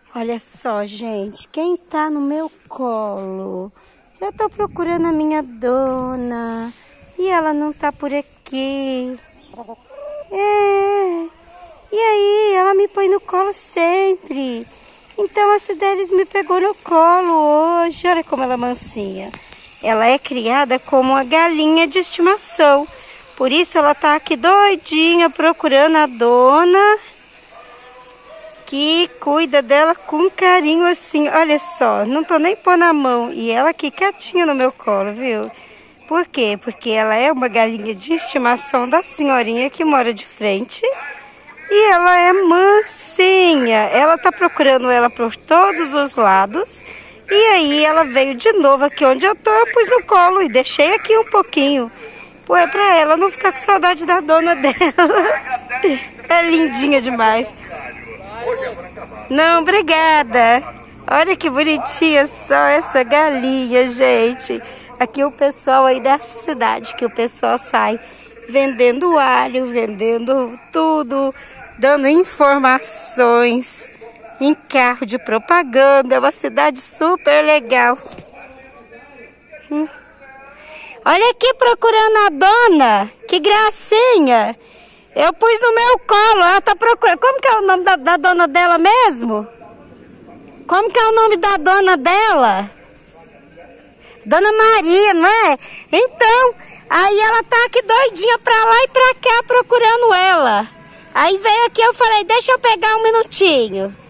Olha só, gente, quem tá no meu colo? Eu tô procurando a minha dona e ela não tá por aqui. E aí, ela me põe no colo sempre. Então a Cidelis me pegou no colo hoje. Olha como ela é mansinha. Ela é criada como uma galinha de estimação. Por isso ela tá aqui doidinha procurando a dona que cuida dela com carinho assim. Olha só, não tô nem pondo a mão. E ela aqui quietinha no meu colo, viu? Por quê? Porque ela é uma galinha de estimação da senhorinha que mora de frente. E ela é mansinha. Ela tá procurando ela por todos os lados. E aí ela veio de novo aqui onde eu tô. Eu pus no colo e deixei aqui um pouquinho. Foi pra ela não ficar com saudade da dona dela. É lindinha demais. Não, obrigada. Olha que bonitinha só essa galinha, gente. Aqui o pessoal aí da cidade, que o pessoal sai vendendo alho, vendendo tudo, dando informações em carro de propaganda. É uma cidade super legal. Olha aqui procurando a dona. Que gracinha. Eu pus no meu colo. Ela tá procurando. Como que é o nome da dona dela mesmo? Como que é o nome da dona dela? Dona Maria, não é? Então, aí ela tá aqui doidinha pra lá e pra cá procurando ela. Aí veio aqui, eu falei, deixa eu pegar um minutinho.